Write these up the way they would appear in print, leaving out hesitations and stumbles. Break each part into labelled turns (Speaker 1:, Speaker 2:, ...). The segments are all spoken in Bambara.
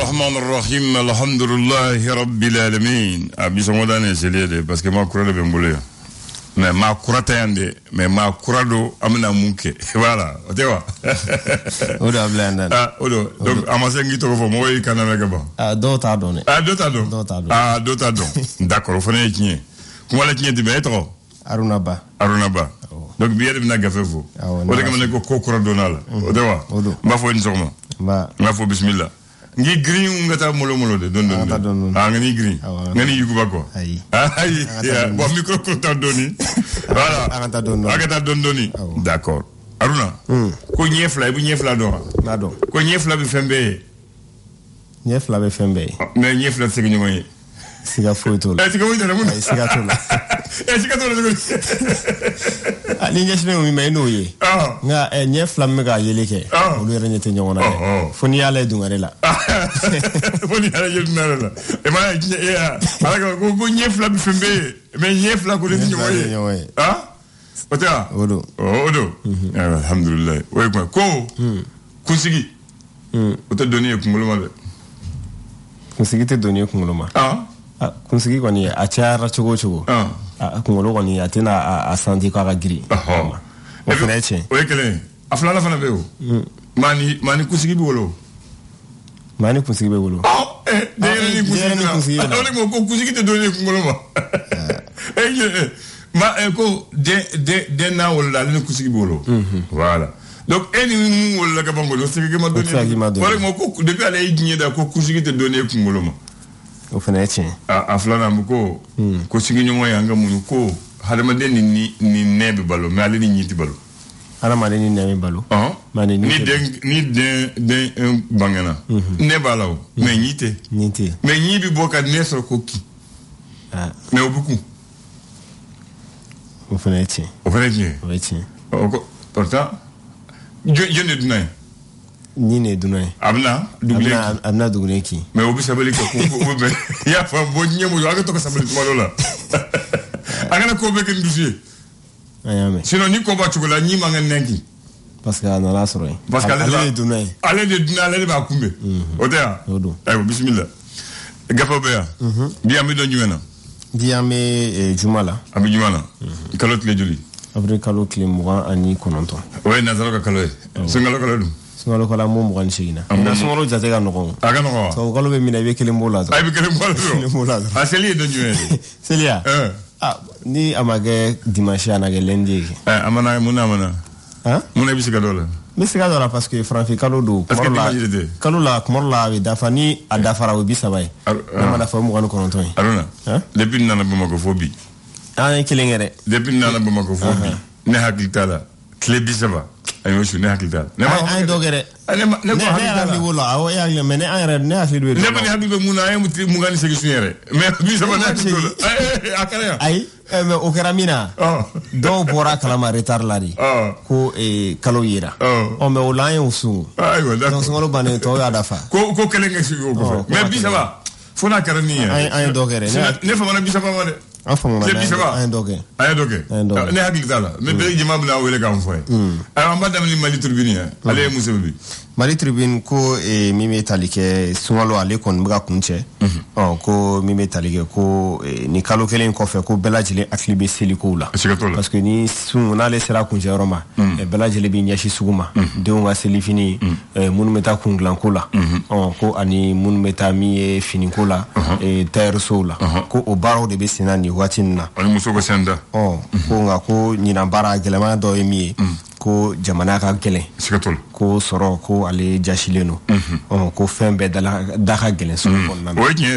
Speaker 1: الرحمن الرحيم الحمد لله رب العالمين ابي سمودane selede parce que ma kurade be mbule mais ma kurata yande mais ma kurado amna munke voilà otewa
Speaker 2: odo ablanda
Speaker 1: odo donc amase ngi to fo moy kanana gaba
Speaker 2: do ta don
Speaker 1: d'accord fo ne kien kuma la kien de be to
Speaker 2: Aruna Ba
Speaker 1: donc biye de na gafe fo o de kamane ko kurado nala otewa mba fo ni sokma ma fo bismillah ngi green ngata molo de don ngani green ngani yugo bako ay bo micro ko ta doni voilà agata don d'accord Aruna ko nyefla bu nyefla do
Speaker 2: na do
Speaker 1: ko nyefla bi fembe mais nyefla se ngi ngoy
Speaker 2: siga foto
Speaker 1: la siga foto la mun
Speaker 2: siga to la ali nyesne mi may no ye nga nyefla me ga yeleke o le renyete nyona foni yale dungare la
Speaker 1: foni yale dungare la e ma ya ala ko nyefla bi fembe mais nyefla ko le nyoy odo alhamdulillah way ko kusigi o te donner kunguluma de
Speaker 2: kusigi te donner kunguluma kunsigi kwani a chara chogo kungolo kwani atena a sandi kwa giri o fneche
Speaker 1: o ekele aflala fana beo mani kunsigi bolo
Speaker 2: de kunsigi
Speaker 1: ale mo ko kunsigi te donner kungolo ma ko de na wala le kunsigi bolo voilà donc eni wala ka bango sigi ma donner wala mo ko depuis ale igné da ko kunsigi te donner kungolo
Speaker 2: o fneche
Speaker 1: aflana mko ko sigi nyongo yanga mun ko hadamade ni nebe balo mais ale ni nyiti balo
Speaker 2: hadamade ni nebe balo
Speaker 1: mani ni den bangana ne balaw mais nyite mais nyibi boka nesro ko ki mais obuku
Speaker 2: o fneche
Speaker 1: ko pourtant je ne dunay
Speaker 2: ni ne dunay amna dugne ki
Speaker 1: mais obi sabali ko be ya fa bo nyemu aga to ko sabali to malola aga ko be ken dusie
Speaker 2: ayame
Speaker 1: sinon ni ko ba chugula ni manga nenki
Speaker 2: parce que na la soro
Speaker 1: parce que ale dunay ba kumbe otea ayo bismillah gafa be ya biami do nyuena
Speaker 2: biami jumala
Speaker 1: abi jumala kalot le juli
Speaker 2: après kalot le moura ani kononto
Speaker 1: ouais nazaro ka kaloy singalo kalodum
Speaker 2: singalo kala mo mo kan shina na songoro jate ga no
Speaker 1: aga no
Speaker 2: so kalo be mina be kele mbola
Speaker 1: ay be kele mbola aseli do nyuene
Speaker 2: selia ni amage dimanche anage lundi
Speaker 1: amana muna muna bisika dola
Speaker 2: misika dola parce que franfi kalo do kalo la kumorla be dafani adafara o bisabay na mala fa mo kan kononto
Speaker 1: aruna depuis nana bama ko fobi
Speaker 2: kelengere
Speaker 1: depuis nana bama ko fobi ne hakitala kle bisaba ayo su ne hakilta
Speaker 2: ay dogere ne hakilta wala awo ya le mene ay ne hakilta
Speaker 1: ne ba ne hakilta muna ay mu ngani segi sunere mais bisaba ne hakilta akara
Speaker 2: ay me o karamina do bora kala ma retard ladi ko kalo yira o me o laye usu
Speaker 1: ay wala
Speaker 2: donc ngolo bane to ya dafa
Speaker 1: ko kelenga si ko mais bisaba fona karani
Speaker 2: ay dogere
Speaker 1: ne fa mana bisaba ma de
Speaker 2: ay doge
Speaker 1: ne hakilta la mais be jima bla wele kam foy ay ambadam ni Mali Tribune ale musebi
Speaker 2: Mali Tribune ko mimi talike sungalo ale kon buga kunche ko mimi talike ko ni kalo kelen ko fe ko belajile aklibe seliko la parce que ni sunguna le sera kunche roma belajile bi nyashi suguma de nga selifini munu meta kunglan kola ko ani munu meta mi fini kola terre sola ko o baro de be sinani watinna
Speaker 1: ani muso ko senda
Speaker 2: ko nga ko nyina bara gelema do emi ko jamana ka gelen
Speaker 1: sikatol
Speaker 2: ko soro ko ale jashileno ko fembe dala gelen so ko nan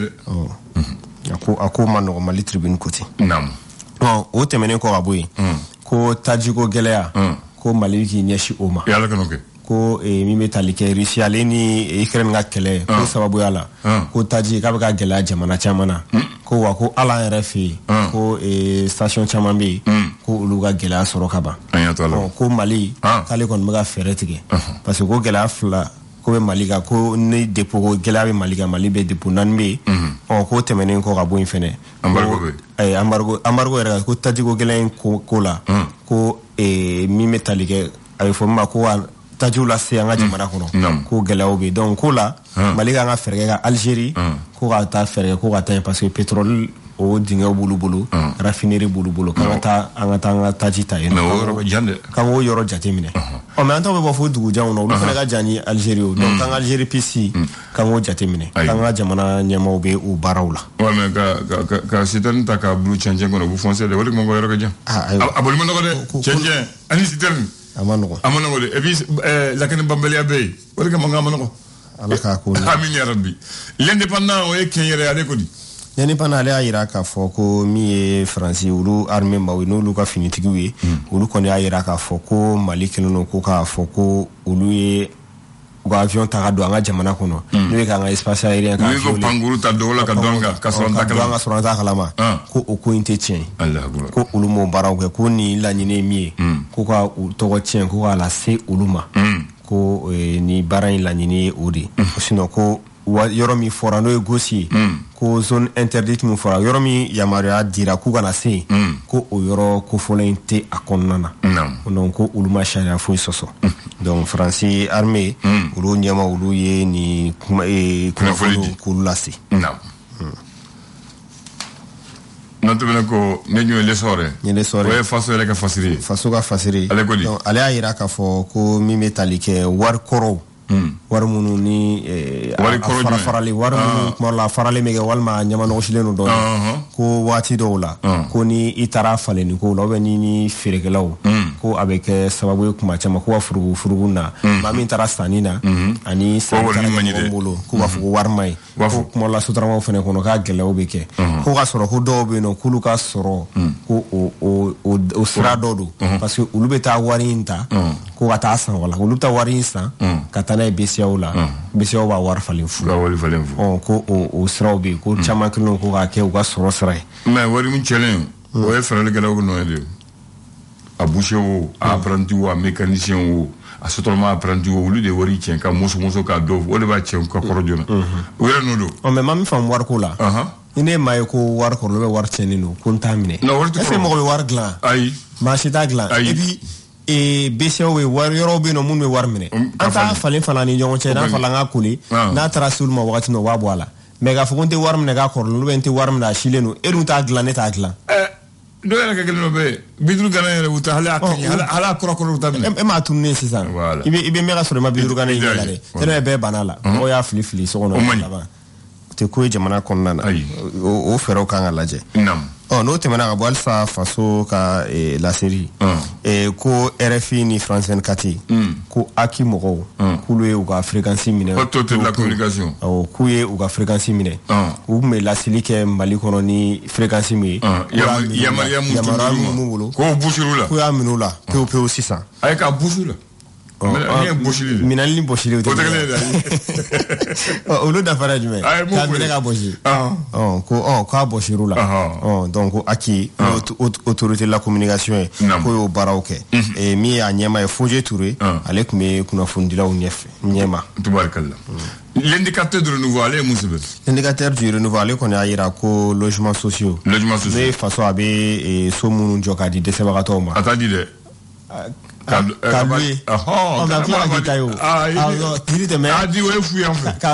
Speaker 2: ako mano Mali Tribune koti
Speaker 1: nam
Speaker 2: o temene ko aboyi ko tajiko gelea ko Mali ki nyeshi oma
Speaker 1: yalla kanoke
Speaker 2: ko mi metalike Russia leni Ukraine nga kele ko sababu yala ko taji ka ba gela jamana chamana ko wa ko ala RFI ko station chamambe ko uluga gela soro kaba ko Mali kale kon mga feretige parce que ko gela fla ko be Mali ga ko ne depo ko gela be Mali ga Mali be depo nanbe ko temene ko gabo infene embargo era ko taji ko gela ko la ko mi metalike ay fo ma ko tajiw lase an ka jamana kɔnɔ ko gɛlɛyaw bɛ donc ko la Mali ka kan ka fɛɛrɛ kɛ ka Algérie ko ka taa fɛɛrɛ kɛ ko ka taa yen parce que pétrole o dingɛw b'olu bolo raffinerie b'olu bolo k'an ka taa an ka taji ta yen k'an k'o yɔrɔ jate minɛ mais an taw bɛ bɔ fo dugujanw na olu fana ka jan ni Algérie o donc k'an ka Algérie PC k'an k'o jate minɛ k'an ka jamana ɲɛmaaw bɛ u baaraw la
Speaker 1: ouais mais ka citerne ta ka bulu cɛncɛn kɔnɔ bu foncé de wali ko yɔrɔ ka jan a boli ma nɔgɔ dɛ cɛncɛn ani citerne
Speaker 2: a ma nɔgɔ
Speaker 1: de et puis lakini bambaliya bɛ yen wali ka mankan ma nɔgɔ
Speaker 2: ala k'a ko
Speaker 1: amin ya rabbi l'indépendant o ye kɛn yɛrɛ ale ko di
Speaker 2: l'indépendant ale y'a yira k'a fɔ ko min ye Faransi olu armée maw n'olu ka finitigiw ye olu kɔni y'a yira k'a fɔ ko Mali kelen don ko k'a fɔ ko olu ye u ka avion ta ka don an ka jamana kɔnɔ n'o ye k'an ka espace aérien ka
Speaker 1: avion panguru ta dɔw la ka dɔn ka sɔrɔ
Speaker 2: an t'a kalama ko o ko in tɛ tiɲɛ ko olu m'o baaraw kɛ ko nin laɲini ye min ye ko ka u tɔgɔ tiɲɛ ko k'a lase olu ma ko ni baara in laɲini ye o de sinon ko yɔrɔ min fɔra n'o ye gosi ye ko zone interdite min fɔra yɔrɔ min yamaruya dira k'u kana se yen ko o yɔrɔ kofɔlen in tɛ a kɔnɔna na donc ko olu ma sariya foyi sɔsɔ donc Faransi armée olu ɲɛma olu ye ni kunnafoni k'olu lase
Speaker 1: non tɛmɛnen ko ne ɲu ye lesɔrɔ o ye faso yɛrɛ ka fasiri
Speaker 2: faso ka fasiri
Speaker 1: ale ko di
Speaker 2: ale y'a yira k'a fɔ ko min bɛ tali kɛ wari kɔrɔw wari minnu ni farali wari minnu kuma la farali bɛ kɛ walima ɲamanɔgɔsilen don dɔɔnin ko waati dɔw la ko ni i taara falenni ko la ni feerekɛlaw ko a bɛ kɛ sababu ye kuma caman ko ka furugu na maa min taara sanni na ani sanni taara ɲɔgɔn bolo k'u b'a fɔ ko wari ma ɲi ko kuma la sotaramaw fana kɔnɔ k'a gɛlɛyaw bɛ kɛ ko ka sɔrɔ ko dɔw bɛ yen nɔ k'olu ka sɔrɔ ko o sira dɔ don parce que olu bɛ taa wari in ta ko ka taa san wala olu bɛ taa wari in san ka taa n'a ye BCEAO la BCEAO b'a wari falen fu ko o siraw bɛ yen ko caman kelen ko k'a kɛ u ka sɔrɔ sira ye
Speaker 1: mais wari min cɛlen o ye fɛɛrɛlikɛlaw ka nɔ ye de a boucher o a apprenti o a mécanicien o a sotrama apprenti o olu de wari tiɲɛ ka muso k'a dɔw o de b'a tiɲɛ ka kɔrɔ joona o yɛrɛ n'o don
Speaker 2: mais maa min faamu wariko la ni ne maa ye ko wari kɔrɔ bɛ wari tiɲɛnen don ko n t'a minɛ est-ce que mɔgɔ bɛ wari dilan
Speaker 1: ayi
Speaker 2: maa si t'a dilan et puis BCEAO bɛ wari yɔrɔw bɛ yen nɔ minnu bɛ wari minɛ an t'a falen fana ni ɲɔgɔn cɛ n'a fɔla an ka kole n'a taara se olu ma wagati min o b'a bɔ a la mais k'a fɔ ko n tɛ wari minɛ k'a kɔrɔlen olu bɛ n tɛ wari minɛ a silen don e dun t'a dilan ne t'a dilan
Speaker 1: dɔw yɛrɛ ka kelen dɔ bɛ yen biduru gana yɛrɛ u ta hali a kɔrɔ u ta minɛ
Speaker 2: e m'a tununen sisan i bɛ mɛn ka sɔrɔ i ma biduru gana in yɛlɛ dɛ tɛnɛ bɛɛ banna la mɔgɔw y'a fili so kɔnɔ laban o tɛ ko ye jamana kɔnɔna na o fɛɛrɛw kan ka lajɛ n'o tɛmɛna ka bɔ halisa faso ka laseri ko RFI ni France 24 ko aki mɔgɔw k'olu ye u ka fréquence minɛ k'u ye u ka fréquence minɛ u tun bɛ laseli kɛ Mali kɔnɔ ni fréquence min ye
Speaker 1: yamaruya mun b'u bolo k'o busuru la
Speaker 2: k'u y'a minɛ u la pewu sisan
Speaker 1: a ye k'a busu la
Speaker 2: minɛli ni bɔsili o tɛ olu dafara jumɛn k'a minɛ ka bɔsi ko k'a bɔsir'u la donc ko aki autorité de la communication ye ko y'o baaraw kɛ min y'a ɲɛma ye Fodje Touré ale tun bɛ kunnafonidilaw ɲɛma
Speaker 1: tubaarikala l'indicateur du renouveau ale ye mun sɛbɛn
Speaker 2: l'indicateur du renouveau ale kɔni y'a yira ko logements sociaux ne faso a bɛ so minnu jɔ k'a di dɛsɛbagatɔw ma
Speaker 1: a t'a di dɛ
Speaker 2: ka louer on a tila ka tayo tiri tɛmɛ
Speaker 1: a di o ye fu yan fɛ
Speaker 2: k'a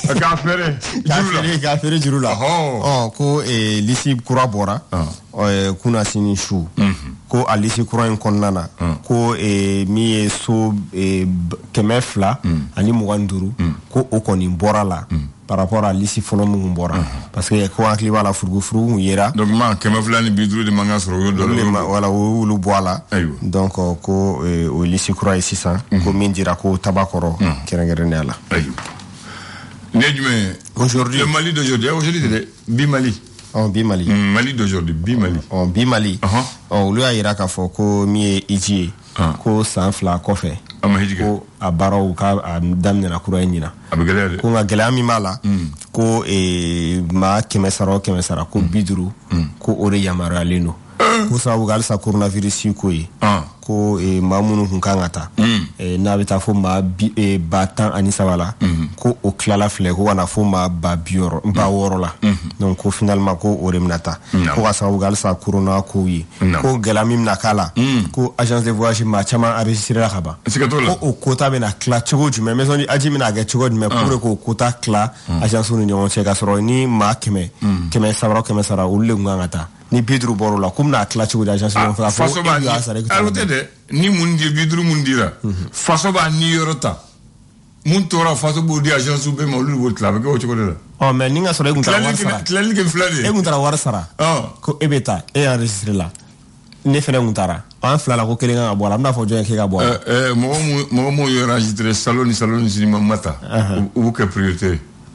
Speaker 2: feere juru la ko lisi kura bɔra kunna sini su ko a lisi kura in kɔnɔna na ko min ye so 200 ani 25 ko o kɔni bɔra la par rapport à lisi fɔlɔ minnu bɔra parce que ko hakili b'a la furugu yera
Speaker 1: donc ma 200 ni 50 de mankan sɔrɔ o y'o dɔ
Speaker 2: wala o y'olu bɔ a la donc ko o lisi kura ye sisan ko min dira ko tabakɔrɔ kɛrɛnkɛrɛnnenya la
Speaker 1: ne jumɛn aujourd'hui le Mali d'aujourd'hui c'est bi Mali
Speaker 2: bi Mali
Speaker 1: Mali d'aujourd'hui bi Mali
Speaker 2: bi Mali olu y'a yira k'a fɔ ko min ye hiji ye ko san 2 kɔfɛ ko a baaraw ka daminɛna kura ye ɲina ko nka gɛlɛya min b'a la ko maa 100 sara ko 50 ko o de yamaruyalen don ko sababu halisa coronavirus ko ye ko maa minnu kun kan ka taa n'a bɛ taa fo maa 10,000 la ko o kilala filɛ ko kana fo ma ba wɔɔrɔ la donc ko finalement ko o de bɛna ta ko ka sababu kɛ halisa corona kow ye ko gɛlɛya min bɛna k'a la ko agence de voyage maa caman enregistré la ka ban ko o quota bɛna tila cogo jumɛn maison du aji bɛna kɛ cogo jumɛn pour k'o quota tila agence ni ɲɔgɔn cɛ ka sɔrɔ ni maa 100 sara olu de kun kan ka taa ni 50 bɔr'o la ko bɛna tila cogo di agence ɲɔgɔn fɛ ka fɔ e y'a sara
Speaker 1: o tɛ dɛ ni mun di 50 mun dira faso b'a ni yɔrɔ ta mun tora faso b'o di agence bɛɛ ma olu b'o tila a bɛ kɛ o cogo de la
Speaker 2: mais ni ka sɔrɔ e kun taara wari sara
Speaker 1: tilali kɛ fila de
Speaker 2: e kun taara wari sara ko e bɛ taa e enregistré la ne fɛnɛ kun taara an fila la ko kelen kan ka bɔ a la an bɛna fɔ jɔn ye k'e ka bɔ a la
Speaker 1: mɔgɔ mun ye enregistré salon ni cinéma ma ta u b'u kɛ priorité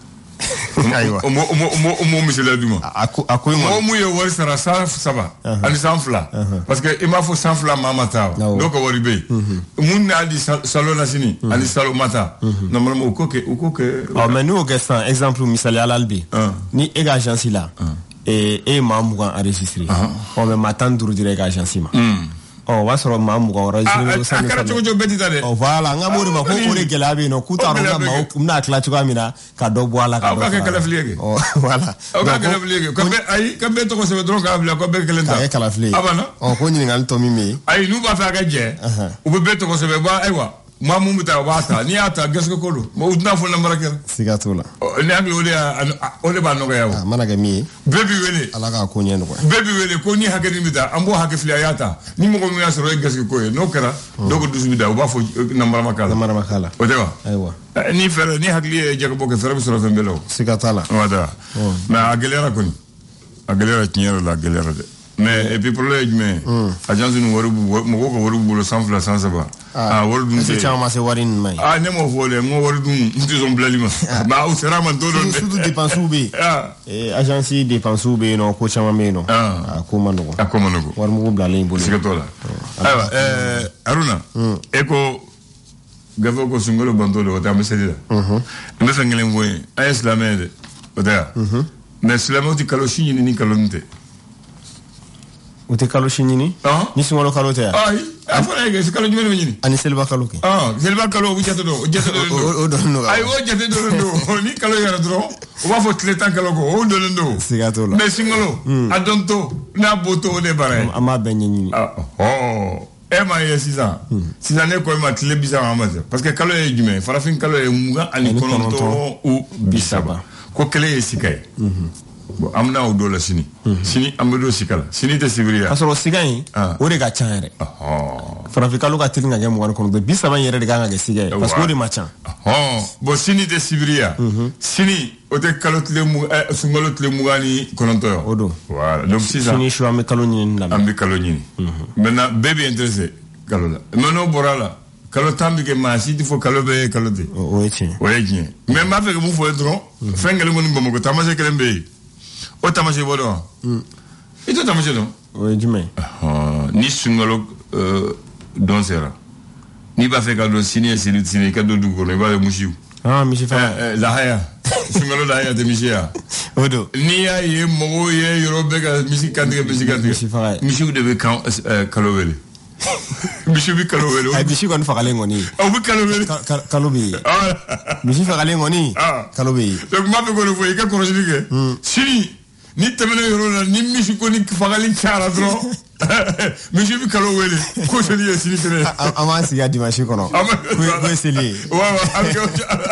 Speaker 1: ayiwa o misaliya d'u ma a ko mɔgɔ mun ye wari sara 107 ani 102 parce que i m'a fɔ 102 maa ma taa dɔw ka wari bɛ yen mun n'a di salon na sini ani salon ma taa normalement u k'o kɛ
Speaker 2: mais n'o kɛ sisan exemple misaliya la bi ni e ka agence la e ye maa 20 enregistré mais maa 15 dira e ka agence ma o b'a sɔrɔ maa 20 enregistré
Speaker 1: a kɛra cogo bɛɛ tɛ taa dɛ
Speaker 2: voilà n ka m'o de ma ko o de gɛlɛya bɛ yen nɔ k'u t'a dɔn u bɛna tila cogoya min na ka dɔ bɔ a la ka dɔ
Speaker 1: fara a kɛ kalafili ye
Speaker 2: voilà
Speaker 1: aw ka kalafili ye ka bɛɛ tɔgɔ sɛbɛn dɔrɔn k'a bila ko bɛɛ kelen ta
Speaker 2: k'a kɛ kalafili ye
Speaker 1: a banna
Speaker 2: ko ɲininkali tɔ min bɛ yen
Speaker 1: ayi n'u b'a fɛ a ka jɛ u bɛ bɛɛ tɔgɔ sɛbɛn ayiwa maa mun bɛ taa o b'a ta n'i y'a ta gɛsɛgɛ ko don u tɛna fɔ namara kɛra
Speaker 2: siga t'o la
Speaker 1: ni hakili o de b'a nɔgɔya o
Speaker 2: a mana kɛ min ye
Speaker 1: bɛɛ b'i wele
Speaker 2: ala k'a ko ɲɛ nɔgɔya
Speaker 1: bɛɛ b'i wele ko ni hakɛ min bɛ taa an b'o hakɛ fili a y'a ta ni mɔgɔ min y'a sɔrɔ e gɛsɛgɛ ko ye n'o kɛra dɔw ko dusu bɛ da u b'a fɔ namara ma k'a la o tɛ wa
Speaker 2: ayiwa
Speaker 1: ni fɛɛrɛ ni hakili ye jagabɔ kɛ fɛɛrɛ bɛ sɔrɔ fɛn bɛɛ la o
Speaker 2: siga t'a la
Speaker 1: mais a gɛlɛyara kɔni a gɛlɛyara tiɲɛ yɛrɛ la a gɛlɛyara dɛ mais et puis problème ye jumɛn agence ni wari mɔgɔw ka wari b'u bolo 100 130 wari dun
Speaker 2: tɛ caman ma se wari ninnu ma ye
Speaker 1: ne m'o fɔ dɛ n ko wari dun n tɛ sɔn bilali ma mais aw sera a ma don dɔ dɛ
Speaker 2: surtout dépenses bɛ yen agence dépenses bɛ yen nɔ ko caman bɛ yen nɔ a ko ma nɔgɔn wari mugu bilalen i bolo
Speaker 1: siga t'o la ayiwa Haruna e ko gafe ko sunkalo bantɔ de o tɛ an bɛ seli la n bɛ fɛn kelen fɔ ye an ye silamɛ ye dɛ o tɛ yan mais silamɛw tɛ kalo si ɲini ni kalo nin tɛ
Speaker 2: u tɛ kalo si ɲini ni sunkalo kalo tɛ yan
Speaker 1: a fɔra ye kalo jumɛn bɛ ɲini
Speaker 2: ani seliba kalo kɛ
Speaker 1: seliba kalo o jate dɔn o dɔnnen don ayi o jate dɔnnen don ni kalo yɛrɛ dɔrɔn o b'a fɔ tile 10 kalo kɔ o dɔnnen don
Speaker 2: siga t'o la
Speaker 1: mais sunkalo a dɔn to n'a b'o to o de baara ye
Speaker 2: an b'a bɛɛ ɲɛɲini
Speaker 1: e m'a ye sisan ne ko e ma tile 30 ma se parce que kalo ye jumɛn farafin kalo ye 29 ou 30 ko kelen ye sika ye bon an bɛna o dɔ la sini an bɛ don sika la sini tɛ sibiri ya
Speaker 2: ka sɔrɔ sika in o de ka ca yɛrɛ farafin kalo ka teli ka kɛ 29 30 yɛrɛ de kan ka kɛ sika ye parce que o de ma ca
Speaker 1: bon sini tɛ sibiri ya sini o tɛ kalo tile sunkalo tile 29 ye
Speaker 2: o don
Speaker 1: voilà donc sisan
Speaker 2: sini su an bɛ kalo ɲini
Speaker 1: an bɛ kalo ɲini maintenant bɛɛ bɛ intéressé kalo la mais n'o bɔra la kalo 10 bɛ kɛ maa si tɛ fɔ kalo bɛɛ ye kalo tɛ
Speaker 2: o ye tiɲɛ
Speaker 1: mais n b'a fɛ ka mun fɔ ye dɔrɔn fɛn kelen kɔni Bamakɔ tamasiyɛn kelen bɛ yen o tamasiyɛn bɔ dɔn i t'o tamasiyɛn dɔn
Speaker 2: o ye jumɛn
Speaker 1: ni sunkalo dɔn sera n'i b'a fɛ ka dɔn sini ye sini i ka don dugu kɔnɔ i b'a ye misiw
Speaker 2: misi faga
Speaker 1: lahaya sunkalo lahaya tɛ misi ya
Speaker 2: o don
Speaker 1: n'i y'a ye mɔgɔw ye yɔrɔ bɛɛ ka misi kantigɛ misiw de bɛ kalo wele misi bɛ kalo wele
Speaker 2: misi kɔni fagalen kɔni
Speaker 1: aw bɛ kalo wele
Speaker 2: kalo bɛ yen misi fagalen kɔni kalo bɛ yen
Speaker 1: donc n b'a fɛ k'o de fɔ i ka kɔlɔsili kɛ sini ni tɛmɛna yɔrɔ la ni misi ko ni fagali cayara dɔrɔn misi bɛ kalo wele ko seli ye sini tɛnɛ
Speaker 2: an b'an sigi a dimanche kɔnɔ ko ye seli ye
Speaker 1: o b'a kɛ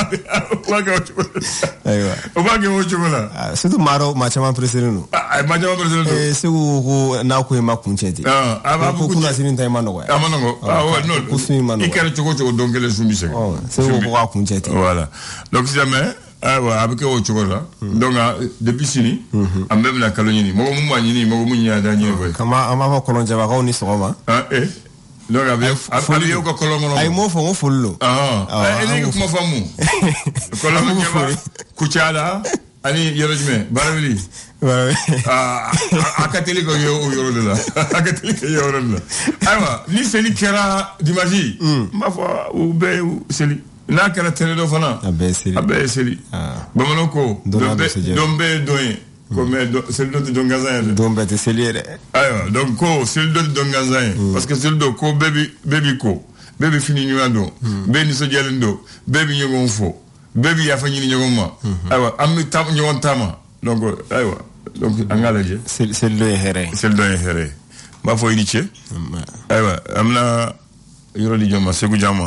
Speaker 1: o cogo la
Speaker 2: surtout maa caman preselen don
Speaker 1: maa caman preselen don
Speaker 2: segu ko n'a ko i ma kun cɛ ten ko kunna sini ta i ma nɔgɔya
Speaker 1: a ma nɔgɔ
Speaker 2: ko sun ma nɔgɔya
Speaker 1: i kɛra cogo cogo don kelen sun bɛ sɛgɛn
Speaker 2: segu ko k'a kun cɛ ten
Speaker 1: voilà donc sisan mais ayiwa a bɛ kɛ o cogo la donc depuis sini an bɛɛ bɛna kalo ɲini mɔgɔ mun b'a ɲini mɔgɔ mun ɲini a t'a ɲini koyi
Speaker 2: kama an b'a fɔ kɔlɔnjɛbagaw ni sɔgɔma
Speaker 1: donc a bɛ y'o ka kɔlɔn kɔnɔ
Speaker 2: a ye m'o fɔ n ko foli don
Speaker 1: e ne ka kuma faamu kɔlɔnjɛba Kucala ani yɔrɔ jumɛn Barawuli a ka teli ka ye o yɔrɔ de la a ka teli ka ye o yɔrɔ de la ayiwa ni seli kɛra dimanche n b'a fɔ u bɛɛ ye seli n'a kɛra tɛnɛ dɔ fana
Speaker 2: a bɛɛ ye seli
Speaker 1: bamananw ko don bɛɛ ye don ye ko mais seli dɔ tɛ don gansan ye dɛ
Speaker 2: don bɛɛ tɛ seli ye dɛ
Speaker 1: ayiwa donc ko seli dɔ tɛ don gansan ye parce que seli dɔ ko bɛɛ bi ko bɛɛ bi fini ɲuman don bɛɛ nisɔndiyalen don bɛɛ bi ɲɔgɔn fo baby ya fanyi ni ngoma aywa am tam ñewon tama donc aywa donc angalaje
Speaker 2: c'est le here
Speaker 1: ba fo ni ci aywa amna yoro di joma Ségou Diama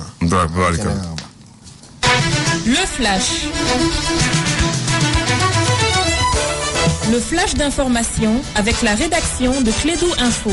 Speaker 3: le flash d'information avec la rédaction de Clédou Info.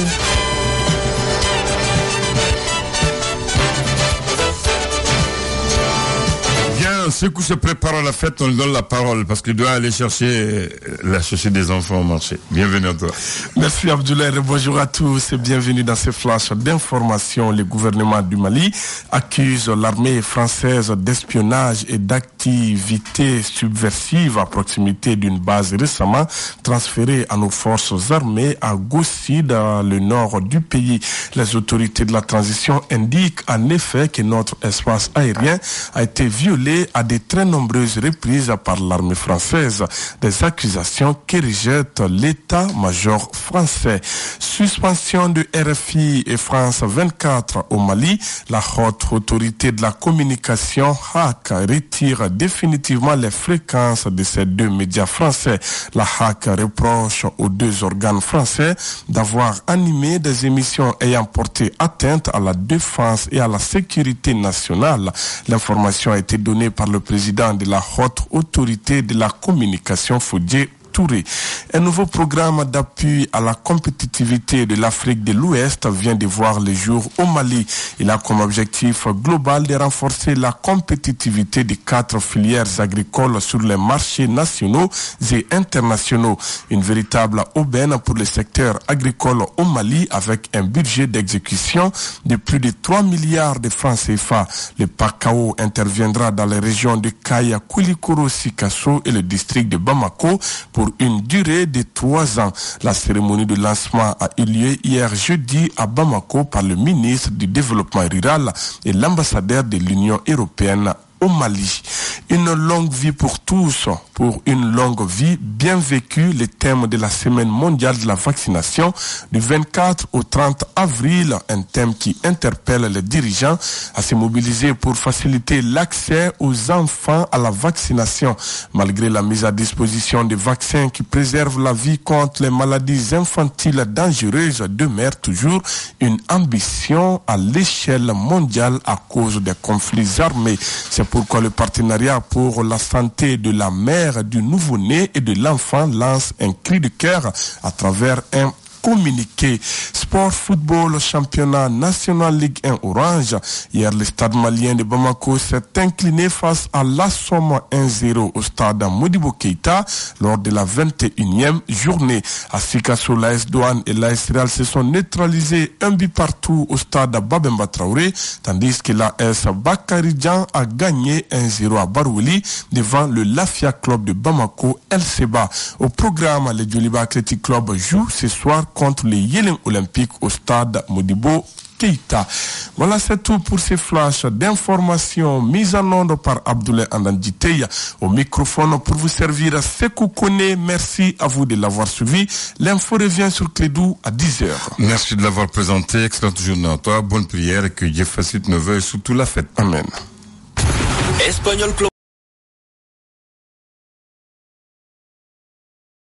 Speaker 1: Sékou se prépare à la fête, on lui donne la parole parce qu'il doit aller chercher des enfants au marché. Bienvenue à toi.
Speaker 4: Merci Abdoulaye, bonjour à tous et bienvenue dans ce flash d'information. Le gouvernement du Mali accuse l'armée française d'espionnage et d'activités subversives à proximité d'une base récemment transférée à nos forces armées à Gossi dans le nord du pays. Les autorités de la transition indiquent en effet que notre espace aérien a été violé à de très nombreuses reprises par l'armée française, des accusations que rejette l'état-major français. Suspension de RFI et France 24 au Mali, la haute autorité de la communication HAC retire définitivement les fréquences de ces deux médias français. La HAC reproche aux deux organes français d'avoir animé des émissions ayant porté atteinte à la défense et à la sécurité nationale. L'information a été donnée par le président de la haute autorité de la communication, Fodje Touré. Un nouveau programme d'appui à la compétitivité de l'Afrique de l'Ouest vient de voir le jour au Mali. Il a comme objectif global de renforcer la compétitivité des 4 filières agricoles sur les marchés nationaux et internationaux. Une véritable aubaine pour le secteur agricole au Mali avec un budget d'exécution de plus de 3 milliards de francs CFA. Le PACAO interviendra dans les régions de Kaya, Koulikoro, Sikasso et le district de Bamako pour une durée de 3 ans. La cérémonie de lancement a eu lieu hier jeudi à Bamako par le ministre du Développement rural et l'ambassadeur de l'Union européenne au Mali. Une longue vie pour tous, pour une longue vie bien vécue, le thème de la semaine mondiale de la vaccination du 24 au 30 avril, un thème qui interpelle les dirigeants à se mobiliser pour faciliter l'accès aux enfants à la vaccination. Malgré la mise à disposition de vaccins qui préservent la vie contre les maladies infantiles dangereuses, demeure toujours une ambition à l'échelle mondiale à cause des conflits armés. C'est pourquoi le partenariat pour la santé de la mère, du nouveau-né et de l'enfant lance un cri de cœur à travers un communiqué. Sport, football, championnat national Ligue 1 Orange. Hier, le stade malien de Bamako s'est incliné face à l'Assom 1-0 au stade Modibo Keïta lors de la 21e journée. À Sikasso, l'AS Douane et l'AS Real se sont neutralisés un but partout au stade Babemba Traoré, tandis que l'AS Bakaridjan a gagné 1-0 à Barouli devant le Lafia Club de Bamako LCBA. Au programme, le Djoliba Athletic Club joue ce soir contre les Yélen Olympiques au stade Modibo Keïta. Voilà, c'est tout pour ces flashs d'informations mises en onde par Abdoulaye Andandjiteya. Au microphone pour vous servir Sékou Kone. Merci à vous de l'avoir suivi. L'info revient sur Clédou à 10h.
Speaker 1: Merci de l'avoir présenté. Excellente journée à toi. Bonne prière et que Dieu facilite nos vœux et surtout la fête.
Speaker 4: Amen.
Speaker 5: Espagnol Club.